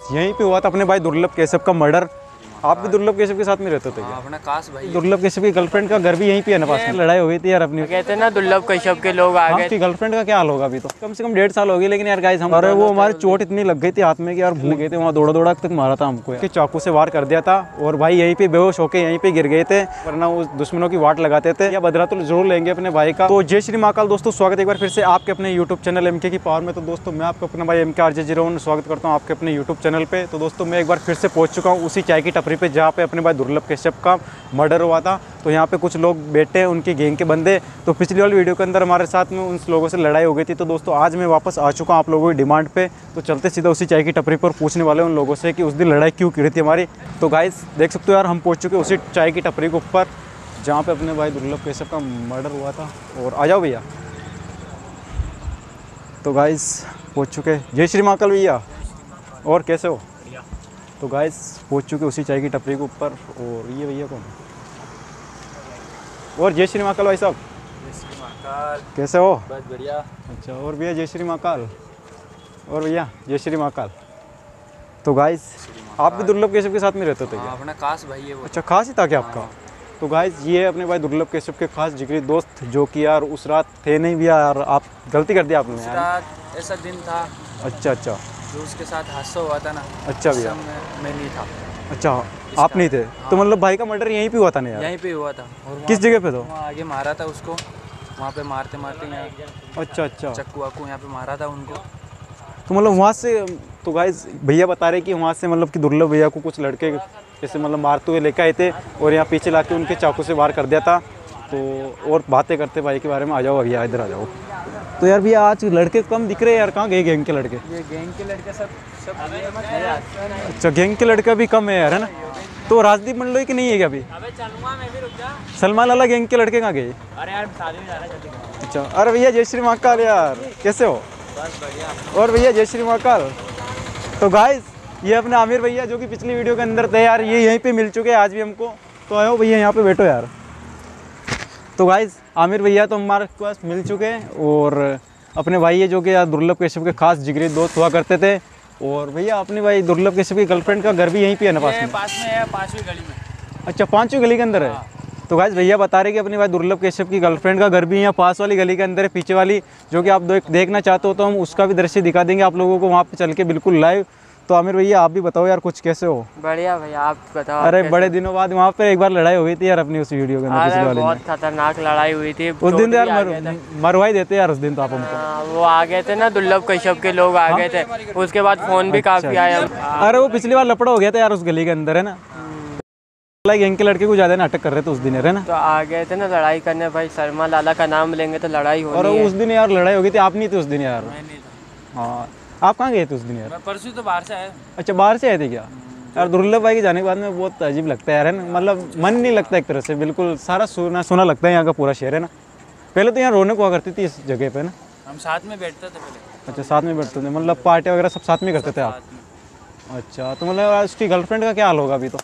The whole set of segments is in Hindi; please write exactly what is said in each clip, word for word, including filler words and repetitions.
यहीं पे हुआ था अपने भाई दुर्लभ केशव का मर्डर। आप भी दुर्लभ केशव के साथ में रहते थे क्या? अपना काश भाई दुर्लभ केशव की गर्लफ्रेंड का घर भी यहीं पे है ना, पास में लड़ाई हो गई थी यार अपनी। कहते ना दुर्लभ कश्यप के लोग आ गए। उसकी गर्लफ्रेंड का क्या हाल होगा अभी तो? कम से कम डेढ़ साल हो गई, लेकिन यार गाइस हम अरे वो हमारी चोट इतनी लग गई थी हाथ में कि यार भूल गए थे, वहाँ दौड़ा दौड़ा तक मारा था हमको, कि चाकू से वार कर दिया था और भाई यहीं पे बेहोश होके यहीं पे गिर गए थे, वरना उस दुश्मनों की वाट लगाते थे। या बदला तो जरूर लेंगे अपने भाई का। तो जय श्री महाकाल दोस्तों, स्वागत है एक बार फिर से आपके अपने यूट्यूब चैनल एम के की पावर में। तो दोस्तों मैं आपको अपना भाई एम के आर जे जीरो वन स्वागत करता हूँ आपके अपने यूट्यूब चैनल पे। तो दोस्तों मैं एक बार फिर से पहुँच चुका हूँ उसी चाय की टपरी पे जहाँ पे अपने भाई दुर्लभ कश्यप का मर्डर हुआ था। तो यहाँ पे कुछ लोग बैठे हैं, उनकी गैंग के बंदे। तो पिछली वाली वीडियो के अंदर हमारे साथ में उन लोगों से लड़ाई हो गई थी। तो दोस्तों आज मैं वापस आ चुका हूँ आप लोगों की डिमांड पे। तो चलते सीधा उसी चाय की टपरी पर पूछने वाले उन लोगों से कि उस दिन लड़ाई क्यों की रही थी हमारी। तो गाइस देख सकते हो यार, हम पहुँच चुके उसी चाय की टपरी के ऊपर जहाँ पे अपने भाई दुर्लभ कश्यप का मर्डर हुआ था। और आ जाओ भैया। तो गाइस पहुँच चुके। जय श्री महाकाल भैया, और कैसे हो? तो गाइस पहुँच चुके उसी चाय की टपरी के ऊपर। और ये भैया कौन? और जय श्री महाकाल भाई साहब, जय श्री महाकाल। कैसे हो? बस बढ़िया। अच्छा, और भैया जय श्री महाकाल। और भैया जय श्री महाकाल। तो गाइस आप भी दुर्लभ केशव के साथ में रहते थे क्या? अपना काश भाई है वो। अच्छा, खास ही था क्या आपका? तो गाइस ये है अपने भाई दुर्लभ केशव के खास जिगरी दोस्त, जो कि यार उस रात थे नहीं भैया यार, आप गलती कर दिया आपने यार। रात ऐसा दिन था अच्छा अच्छा जो उसके साथ हादसा हुआ था ना। अच्छा भैया, मैं, मैं नहीं था। अच्छा आप नहीं थे? तो मतलब भाई का मर्डर यहीं पे हुआ था ना यार? यहीं पे हुआ था। और किस जगह पे? तो वहाँ आगे मारा था उसको, वहाँ पे मारते मारते यहाँ अच्छा अच्छा, चक्कू वाकू यहाँ पे मारा था उनको। तो मतलब वहाँ से, तो गाइस भैया बता रहे कि वहाँ से मतलब कि दुर्लभ भैया को कुछ लड़के जैसे मतलब मारते हुए लेकर आए थे और यहाँ पीछे लाके उनके चाकू से वार कर दिया था। तो और बातें करते भाई के बारे में। आ जाओ भैया, इधर आ जाओ। तो यार भैया आज लड़के कम दिख रहे हैं यार, कहाँ गए गैंग के लड़के? ये गैंग के लड़के सब सब अच्छा, गैंग के लड़का भी कम है यार, है ना? तो राजदीप मंडलोई की नहीं है क्या अभी? अबे चलूंगा मैं भी, रुक जा। सलमान अला गैंग के लड़के कहाँ गए? अरे यार शादी में जा रहा है जल्दी। अच्छा, अरे भैया जय श्री महाकाल यार, कैसे हो? बस बढ़िया। और भैया जय श्री महाकाल। तो गाइस ये अपने आमिर भैया जो कि पिछली वीडियो के अंदर थे यार, ये यहीं पे मिल चुके हैं आज भी हमको। तो आओ भैया यहाँ पे बैठो यार। तो गाइस आमिर भैया तो हमारे पास मिल चुके हैं और अपने भाई है जो कि यार दुर्लभ कश्यप के खास जिगरी दोस्त हुआ करते थे। और भैया अपने भाई दुर्लभ कश्यप की गर्लफ्रेंड का घर भी यहीं पे है ना, पास में? पास में है, पांचवी गली में। अच्छा, पांचवी गली के अंदर है। तो गाइस भैया बता रहे कि अपने भाई दुर्लभ कश्यप की गर्लफ्रेंड का घर भी यहाँ पास वाली गली के अंदर है, पीछे वाली, जो कि आप देखना चाहते हो तो हम उसका भी दृश्य दिखा देंगे आप लोगों को वहाँ पे चल के बिल्कुल लाइव। तो आमिर भैया आप भी बताओ यार कुछ, कैसे हो? बढ़िया भैया, आप बताओ। अरे बड़े दिनों बाद वहाँ पे एक बार लड़ाई हो गई थी यार अपनी उस वीडियो के अंदर, पिछले वाले बहुत में। खतरनाक लड़ाई हुई थी उस दिन तो यार मर, मरवाई देते यार उस दिन तो आप हमको। हाँ, वो आ गए थे ना, दुर्लभ कश्यप के लोग आ गए थे। उसके बाद फोन भी काफी आया। अरे वो पिछली बार लपड़ा हो गया था यार उस गली के अंदर, है ना? गैंग के लड़के को ज्यादा नाटक कर रहे थे उस दिन, है ना? तो आ गए थे ना लड़ाई करने। भाई शर्मा लाला का नाम लेंगे तो लड़ाई होनी और है। उस दिन यार लड़ाई हो गई थी, आप नहीं थे उस दिन यार? मैं नहीं था। हाँ, आप कहाँ गए थे उस दिन यार? मैं परसों तो बाहर से आया। अच्छा, बाहर से आए थे क्या? यार दुर्लभ भाई के जाने के बाद में बहुत अजीब लगता है यार, है ना? मतलब मन नहीं लगता एक तरह से, बिल्कुल सारा सुना सुना लगता है यहाँ का पूरा शहर, है ना? पहले तो यहाँ रौनक हुआ करती थी इस जगह पे ना। हम साथ में बैठते थे पहले। अच्छा, साथ में बैठते थे, मतलब पार्टी वगैरह सब साथ में करते थे आप? अच्छा, तो मतलब उसकी गर्लफ्रेंड का क्या हाल होगा अभी तो?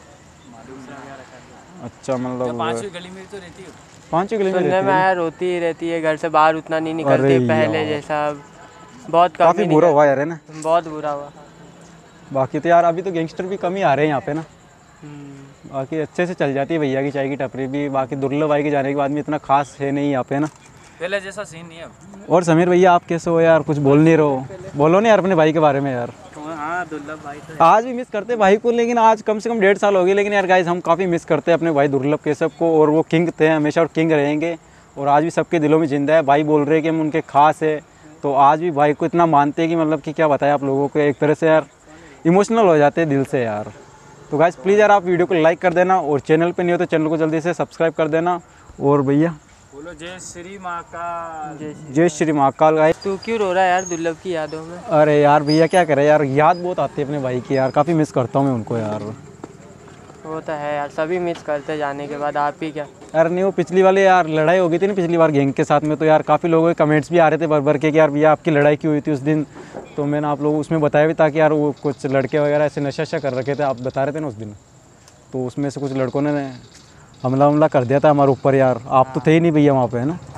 अच्छा, मतलब पांचवी गली में तो रहती है। पांचवी गली में सुनने में आया रोती ही रहती है, घर से बाहर उतना नहीं निकलती पहले जैसा। बहुत काफी बुरा हुआ यार, है ना? बहुत बुरा हुआ। बाकी तो यार अभी तो गैंगस्टर भी कम ही आ रहे हैं यहाँ पे ना। बाकी अच्छे से चल जाती है भैया की चाय की टपरी भी। बाकी दुर्लभ भाई के जाने के बाद में इतना खास है नहीं यहाँ पे ना, पहले जैसा सीन नहीं है। और समीर भैया आप कैसे हो यार? कुछ बोल नहीं रहो, बोलो ना यार अपने भाई के बारे में यार। हाँ, दुर्लभ भाई तो आज भी मिस करते हैं भाई को, लेकिन आज कम से कम डेढ़ साल हो गए, लेकिन यार गाइस हम काफ़ी मिस करते हैं अपने भाई दुर्लभ कश्यप को। और वो किंग थे हमेशा और किंग रहेंगे, और आज भी सबके दिलों में जिंदा है। भाई बोल रहे हैं कि हम उनके खास है, तो आज भी भाई को इतना मानते हैं कि मतलब कि क्या बताएं आप लोगों को, एक तरह से यार इमोशनल हो जाते हैं दिल से यार। तो गाइस प्लीज़ यार आप वीडियो को लाइक कर देना, और चैनल पे नहीं हो तो चैनल को जल्दी से सब्सक्राइब कर देना। और भैया बोलो जय श्री महाकाल। जय श्री महाकाल। गाइस तू क्यों रो रहा है यार दुर्लभ की यादों में? अरे यार भैया क्या करे यार, याद बहुत आती है अपने भाई की यार, काफ़ी मिस करता हूँ मैं उनको यार। वो तो है यार, सभी मिस करते जाने के बाद, आप ही क्या। यार नहीं, वो पिछली वाली यार लड़ाई हो गई थी ना पिछली बार गैंग के साथ में, तो यार काफ़ी लोगों के कमेंट्स भी आ रहे थे भर भर के कि यार भैया आपकी लड़ाई क्यों हुई थी उस दिन। तो मैंने आप लोगों उसमें बताया भी था कि यार वो कुछ लड़के वगैरह ऐसे नशा शा कर रखे थे, आप बता रहे थे ना उस दिन। तो उसमें से कुछ लड़कों ने हमला हमला कर दिया था हमारे ऊपर यार। आप तो थे ही नहीं भैया वहाँ पे, है ना?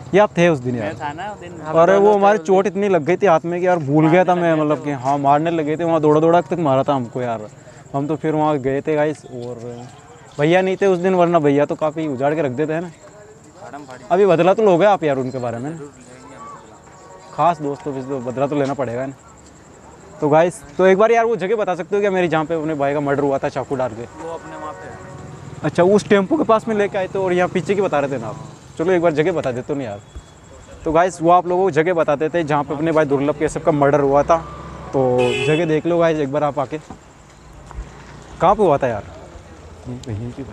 ये आप थे उस दिन यार? था ना उस दिन। अरे वो हमारी चोट इतनी लग गई थी हाथ में कि यार भूल गया था मैं, मतलब कि हाँ मारने लगे थे वहाँ, दौड़ा दौड़ा तक मारा था हमको यार। हम तो फिर वहाँ गए थे गाइस, और भैया नहीं थे उस दिन, वरना भैया तो काफ़ी उजाड़ के रख देते हैं ना। अभी बदला तो लोगे आप यार उनके बारे में, खास दोस्तों तो बदला तो लेना पड़ेगा ना। तो गाइस तो एक बार यार वो जगह बता सकते हो क्या मेरी, जहाँ पे अपने भाई का मर्डर हुआ था चाकू डाल के? वो अपने वहाँ पे। अच्छा, उस टेम्पो के पास में लेके आए थे और यहाँ पीछे की बता रहे थे ना आप? चलो एक बार जगह बता देते हो नहीं यार। तो गाइस वो आप लोगों को जगह बताते थे जहाँ पे अपने भाई दुर्लभ के सबका मर्डर हुआ था। तो जगह देख लो गाइस एक बार आप आके, कहाँ पे हुआ था यार? यहीं पे।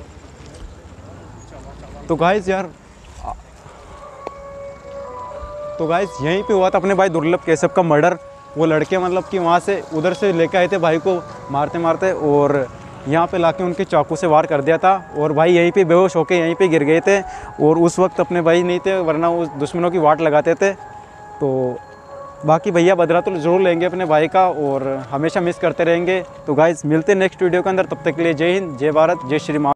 तो गाइस यार तो गाइस यहीं पे हुआ था अपने भाई दुर्लभ केशव का मर्डर। वो लड़के मतलब कि वहाँ से उधर से लेके आए थे भाई को मारते मारते, और यहाँ पे लाके उनके चाकू से वार कर दिया था, और भाई यहीं पे बेहोश होके यहीं पे गिर गए थे। और उस वक्त अपने भाई नहीं थे, वरना उस दुश्मनों की वाट लगाते थे। तो बाकी भैया बदला तो ज़रूर लेंगे अपने भाई का, और हमेशा मिस करते रहेंगे। तो गाइस मिलते हैं नेक्स्ट वीडियो के अंदर, तब तक के लिए जय हिंद, जय भारत, जय श्री राम।